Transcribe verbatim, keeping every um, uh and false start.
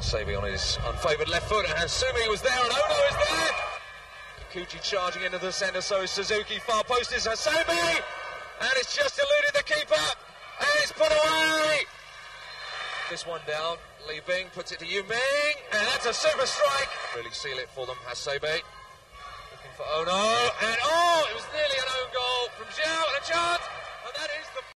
Hasebe on his unfavoured left foot, and Hatsumi was there, and Ono is there. KIKUCHI charging into the centre, so is Suzuki. Far post is Hasebe, and it's just eluded the keeper, and it's put away. This one down, Li Bing puts it to Yu Ming, and that's a super strike. Really seal it for them, Hasebe. Looking for Ono, and oh, it was nearly an own goal from Zhao, and a chance, and that is